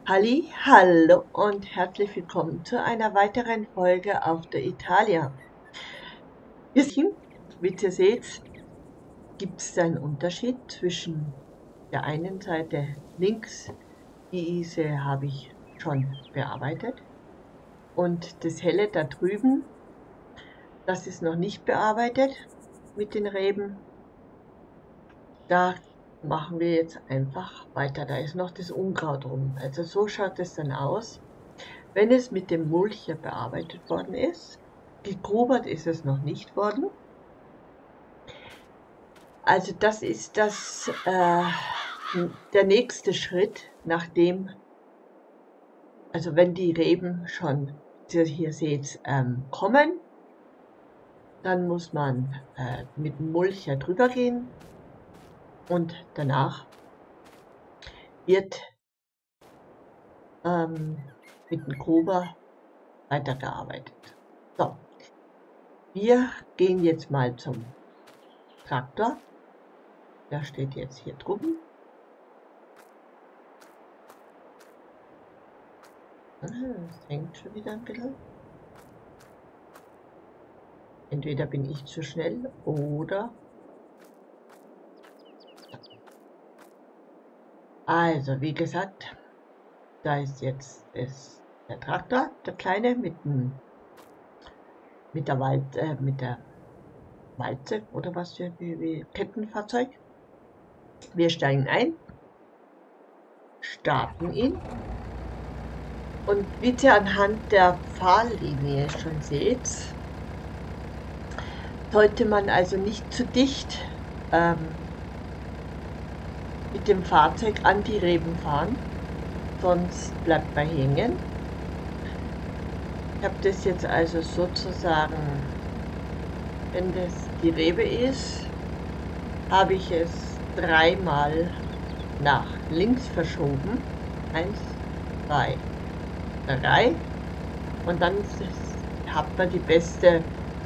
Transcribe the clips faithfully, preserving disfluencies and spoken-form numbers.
Halli, hallo und herzlich willkommen zu einer weiteren Folge auf der Italia. Wie ihr seht, gibt es einen Unterschied zwischen der einen Seite links, diese habe ich schon bearbeitet, und das helle da drüben, das ist noch nicht bearbeitet mit den Reben. Da machen wir jetzt einfach weiter. Da ist noch das Unkraut rum. Also so schaut es dann aus, wenn es mit dem Mulcher bearbeitet worden ist. Gegrubert ist es noch nicht worden. Also das ist das, äh, der nächste Schritt, nachdem, also wenn die Reben schon, wie ihr hier seht, ähm, kommen, dann muss man äh, mit dem Mulcher drüber gehen und danach wird ähm, mit dem Gruber weitergearbeitet. So, wir gehen jetzt mal zum Traktor. Der steht jetzt hier drüben. Das hängt schon wieder ein bisschen. Entweder bin ich zu schnell oder... Also, wie gesagt, da ist jetzt ist der Traktor, der kleine, mit, dem, mit der Wald, äh, mit der Walze oder was für wie, wie Kettenfahrzeug. Wir steigen ein, starten ihn und wie ihr anhand der Fahrlinie schon seht, sollte man also nicht zu dicht ähm, mit dem Fahrzeug an die Reben fahren, sonst bleibt man hängen. Ich habe das jetzt also sozusagen, wenn das die Rebe ist, habe ich es dreimal nach links verschoben. Eins, zwei, drei. Und dann hat man die beste,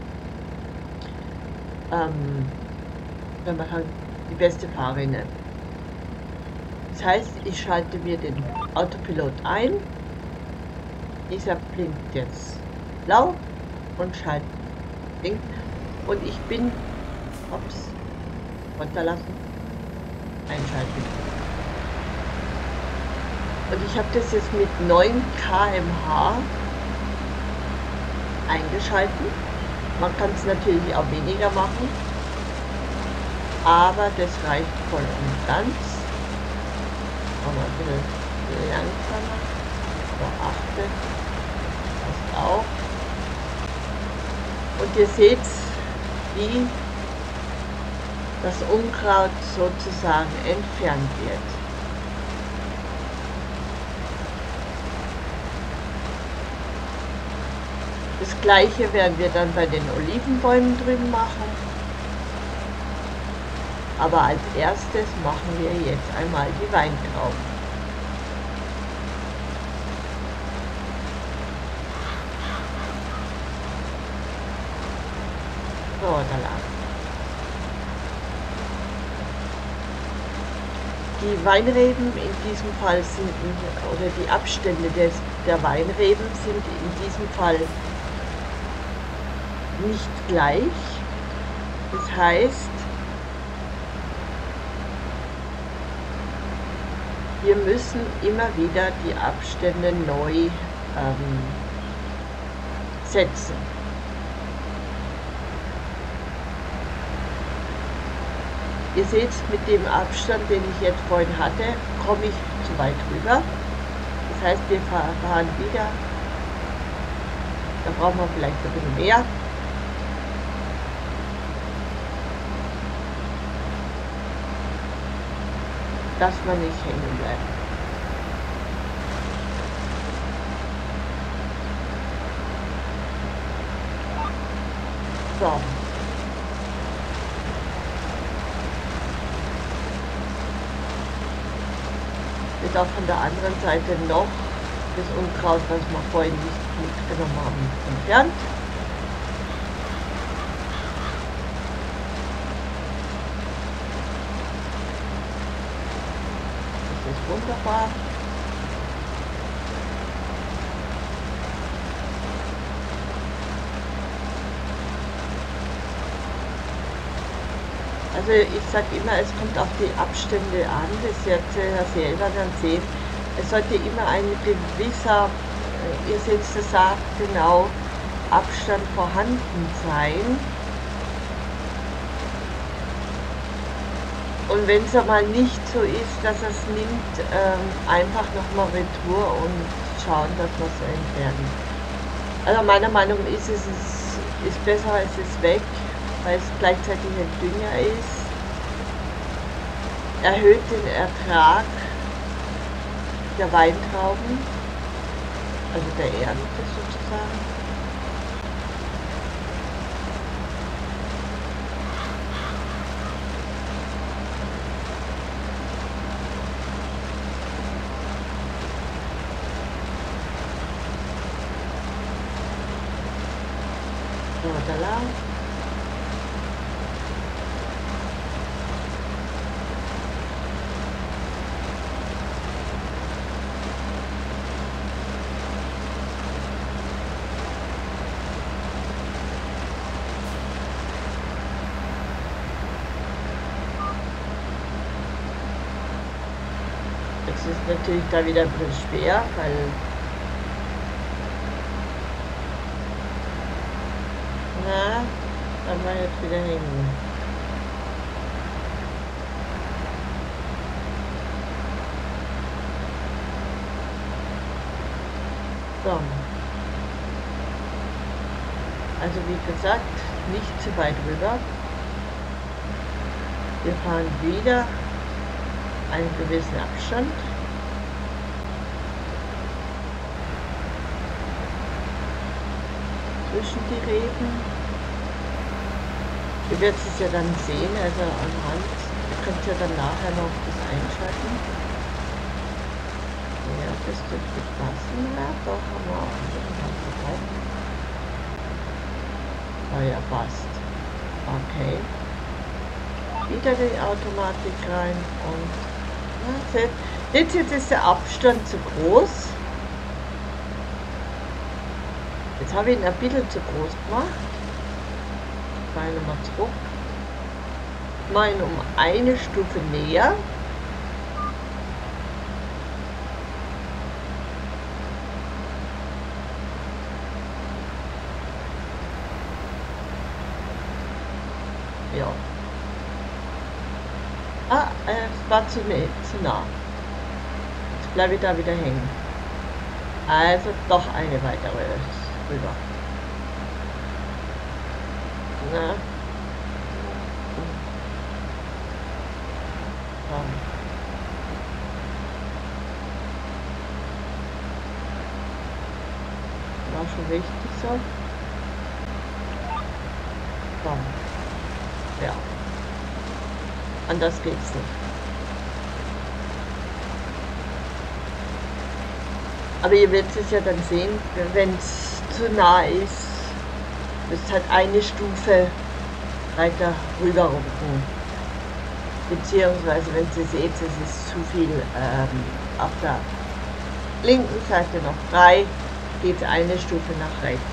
ähm, wenn man halt die beste Fahrrinne. Das heißt, ich schalte mir den Autopilot ein. Dieser blinkt jetzt blau und schaltet blinkt. Und ich bin, ups, runterlassen, einschalten. Und ich habe das jetzt mit neun Kilometer pro Stunde eingeschalten. Man kann es natürlich auch weniger machen, aber das reicht voll und ganz. Machen wir ein bisschen langsamer. So, achte. Das auch. Und ihr seht, wie das Unkraut sozusagen entfernt wird. Das gleiche werden wir dann bei den Olivenbäumen drüben machen. Aber als erstes machen wir jetzt einmal die Weintrauben. So, da lang. Die Weinreben in diesem Fall sind, oder die Abstände des, der Weinreben sind in diesem Fall nicht gleich. Das heißt, wir müssen immer wieder die Abstände neu ähm, setzen. Ihr seht, mit dem Abstand, den ich jetzt vorhin hatte, komme ich zu weit rüber. Das heißt, wir fahren wieder. Da brauchen wir vielleicht ein bisschen mehr. Dass man nicht hängen bleibt. So. Jetzt auch von der anderen Seite noch das Unkraut, was wir vorhin nicht mitgenommen haben, entfernt. Das ist wunderbar. Also ich sage immer, es kommt auf die Abstände an, das wird ja selber dann sehen. Es sollte immer ein gewisser, äh, ihr seht es sagt, genau, Abstand vorhanden sein. Und wenn es aber nicht so ist, dass es nimmt, ähm, einfach nochmal Retour und schauen, dass wir es entfernen. Also meiner Meinung nach ist es ist, ist besser, es ist weg, weil es gleichzeitig ein Dünger ist. Erhöht den Ertrag der Weintrauben, also der Ernte sozusagen. So, da lang. Es ist natürlich da wieder ein bisschen schwer, weil na, dann war jetzt wieder hängen. So. Also wie gesagt, nicht zu weit rüber. Wir fahren wieder einen gewissen Abstand. Zwischen die Reben. Ihr werdet es ja dann sehen, also anhand. Ihr könnt ja dann nachher noch das einschalten. Ja, das dürfte passen. Ja, doch, haben wir auch einen Oh ja, passt. Okay. Wieder die Automatik rein und ja, seht, jetzt, jetzt ist der Abstand zu groß. Jetzt habe ich ihn ein bisschen zu groß gemacht. Mal nochmal zurück. Mal ihn um eine Stufe näher. Ja. Ah, es war zu, ne, zu nah. Jetzt bleibe ich da wieder hängen. Also doch eine weitere rüber. Na. So. War schon richtig so. So. Ja. Anders geht's nicht. Aber ihr werdet es ja dann sehen, wenn es zu nah ist, müsst halt eine Stufe weiter rüber rücken. Beziehungsweise, wenn ihr seht, es ist zu viel ähm, auf der linken Seite noch frei, geht eine Stufe nach rechts.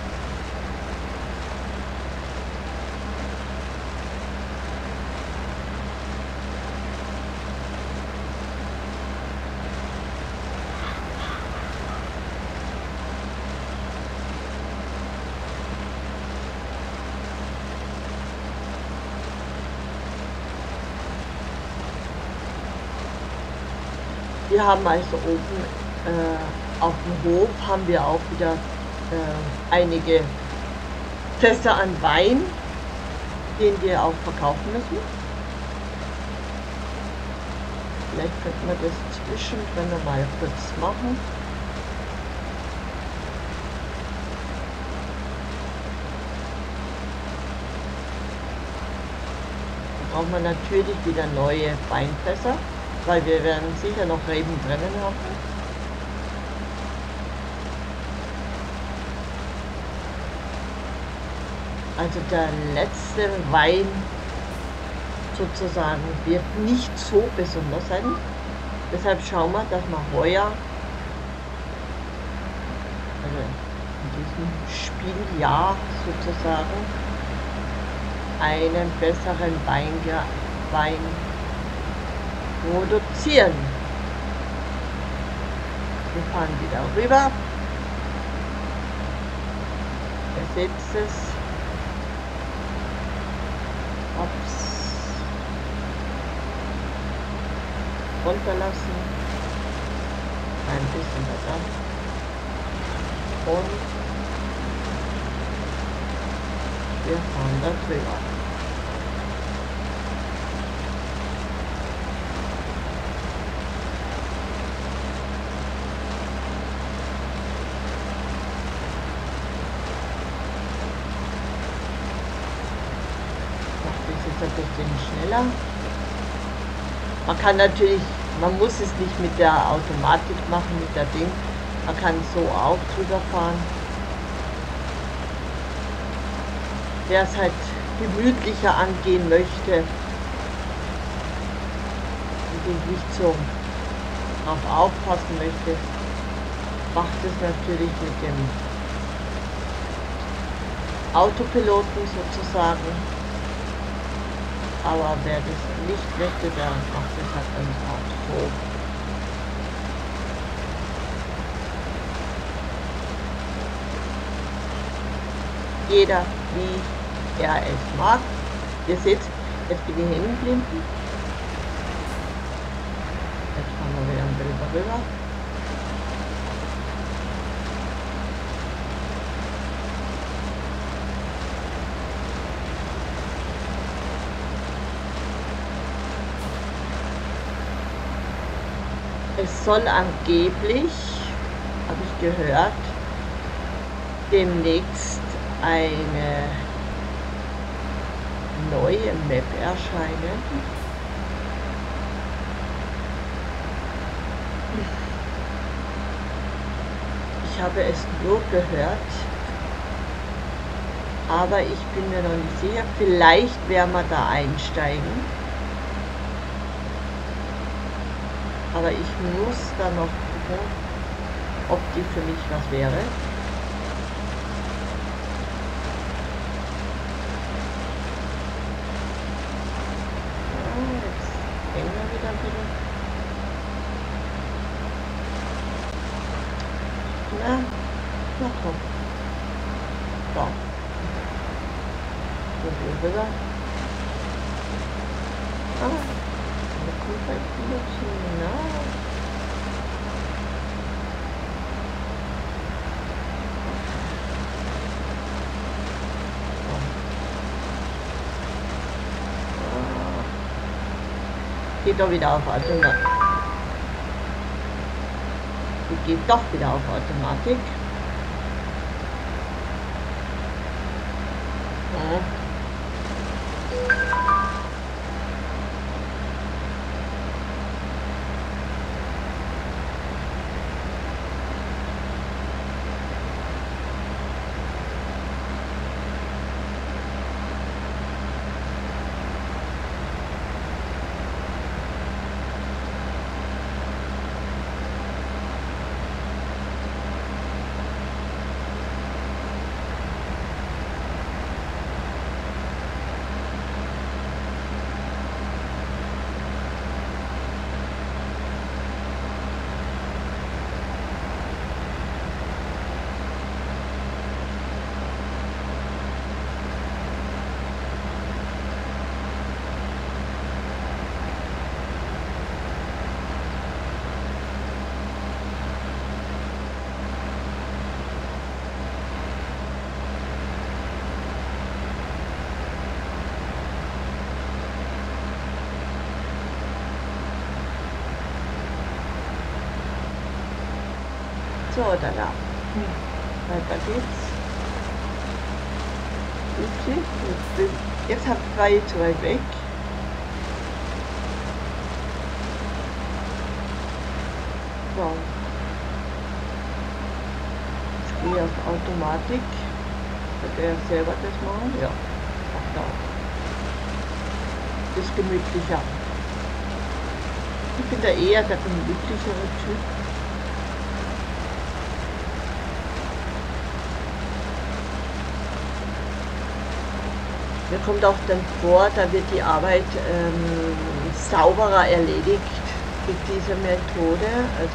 Wir haben also oben äh, auf dem Hof haben wir auch wieder äh, einige Fässer an Wein, den wir auch verkaufen müssen. Vielleicht könnten wir das zwischendrin noch mal kurz machen. Da braucht man natürlich wieder neue Weinfässer, weil wir werden sicher noch Reben drinnen haben. Also der letzte Wein sozusagen wird nicht so besonders sein. Deshalb schauen wir, dass wir heuer, also in diesem Spieljahr sozusagen, einen besseren Wein, Wein produzieren. Wir fahren wieder rüber. Ersetzt es. Ups. Runterlassen. Ein bisschen weiter. Und wir fahren da drüber. Ein bisschen schneller. Man kann natürlich, man muss es nicht mit der Automatik machen, mit der Ding. Man kann so auch drüber fahren. Wer es halt gemütlicher angehen möchte und nicht so drauf aufpassen möchte, macht es natürlich mit dem Autopiloten sozusagen. Aber wer das nicht möchte, der macht es halt dann auch so. Jeder, wie er es mag. Ihr seht, jetzt bin ich hängen geblieben. Jetzt fahren wir wieder drüber rüber. Es soll angeblich, habe ich gehört, demnächst eine neue Map erscheinen. Ich habe es nur gehört, aber ich bin mir noch nicht sicher. Vielleicht werden wir da einsteigen. Aber ich muss da noch gucken, ob die für mich was wäre. Ja, jetzt hängen wir wieder ein bisschen. Na, na komm. So. Und hier rüber. Ah. Geht doch wieder auf Automatik. Die geht doch wieder auf Automatik. Ja. So, da, da. Weiter geht's. Okay, jetzt, bin, jetzt habe ich zwei zu weit weg. So. Jetzt gehe ich auf Automatik. Wird er selber das machen? Ja. Macht er auch. Ist gemütlicher. Ich bin da eher der gemütlichere Typ. Mir kommt auch dann vor, da wird die Arbeit ähm, sauberer erledigt mit dieser Methode. Also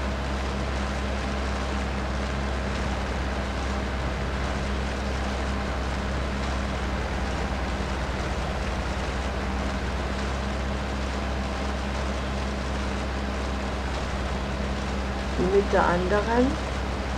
mit der anderen.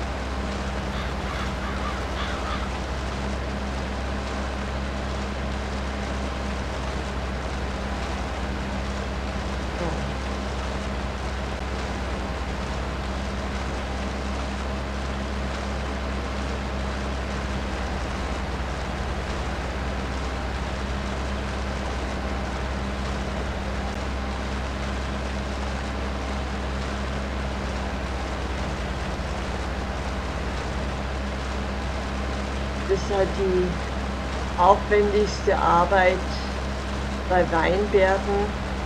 Das ist halt die aufwendigste Arbeit bei Weinbergen,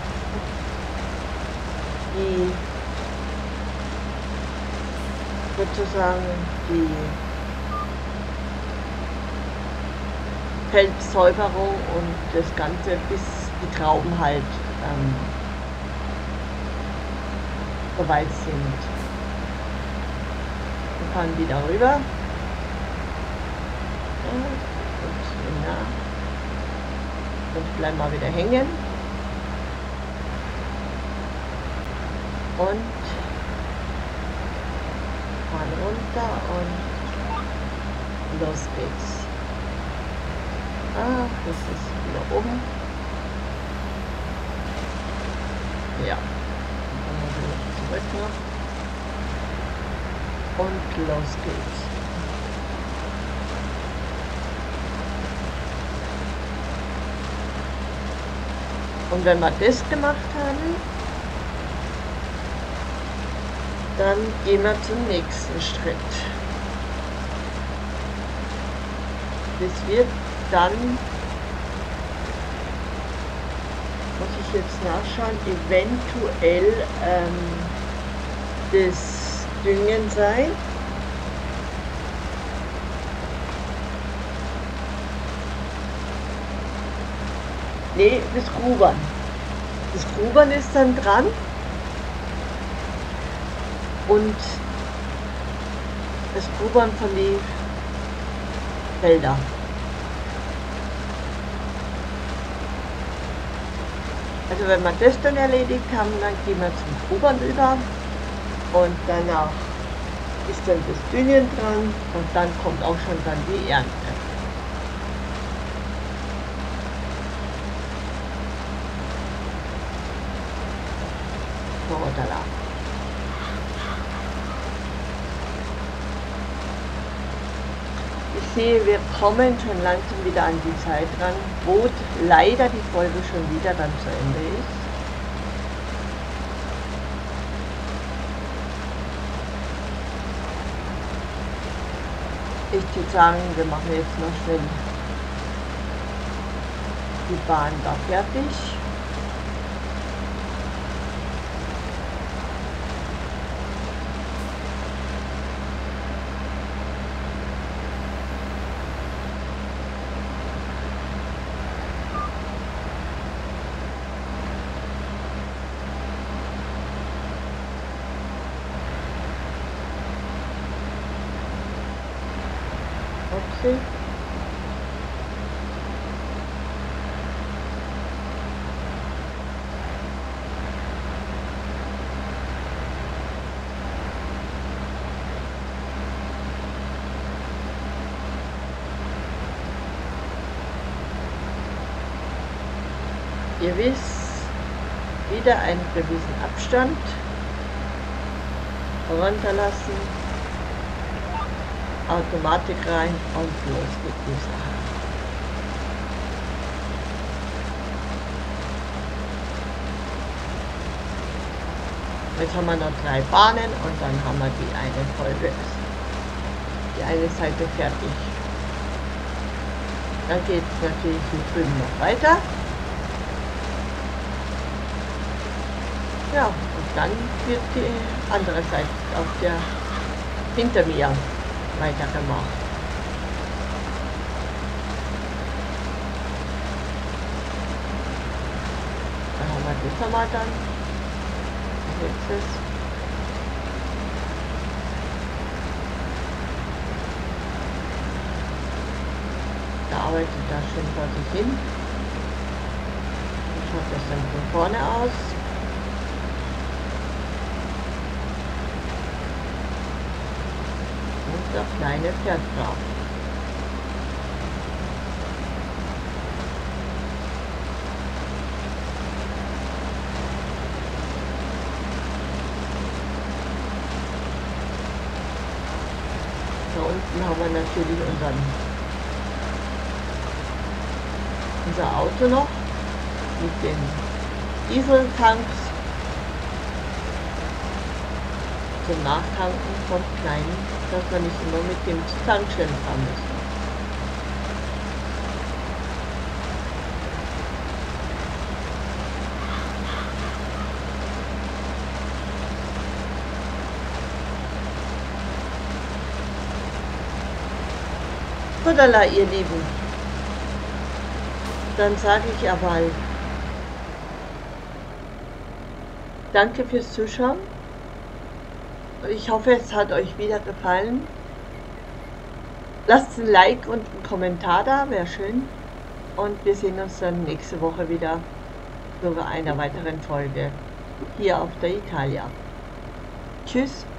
die sozusagen die Feldsäuberung und das Ganze, bis die Trauben halt ähm, soweit sind. Wir fahren wieder rüber. Und, ja, und bleiben mal wieder hängen. Und fahren runter und los geht's. Ah, das ist wieder oben. Ja. Dann wieder zurück noch. Und los geht's. Und wenn wir das gemacht haben, dann gehen wir zum nächsten Schritt. Das wird dann, muss ich jetzt nachschauen, eventuell ähm, das Düngen sein. Nee, das Grubern. Das Grubern ist dann dran. Und das Grubern von den Feldern. Also wenn wir das dann erledigt haben, dann gehen wir zum Grubern über. Und danach ist dann das Düngen dran. Und dann kommt auch schon dann die Ernte. Ich sehe, wir kommen schon langsam wieder an die Zeit ran, wo leider die Folge schon wieder dann zu Ende ist. Ich würde sagen, wir machen jetzt noch schnell die Bahn da fertig. Okay. Ihr wisst, wieder einen gewissen Abstand runterlassen, Automatik rein und los geht die Sache. Jetzt haben wir noch drei Bahnen und dann haben wir die eine Folge, die eine Seite fertig. Dann geht es natürlich hier drüben noch weiter. Ja, und dann wird die andere Seite auf der hinter mir weitergemacht. machen wir das nochmal dann. Jetzt ist da arbeitet da schön vor sich hin. So schaut das dann von vorne aus. Und das kleine Pferd drauf. Da unten haben wir natürlich unseren, unser Auto noch mit den Dieseltanks zum Nachtanken vom Kleinen, dass wir nicht immer mit dem Tankstellen fahren müssen. Gudala, ihr Lieben, dann sage ich aber danke fürs Zuschauen. Ich hoffe, es hat euch wieder gefallen. Lasst ein Like und einen Kommentar da, wäre schön. Und wir sehen uns dann nächste Woche wieder zu einer weiteren Folge hier auf der Italia. Tschüss.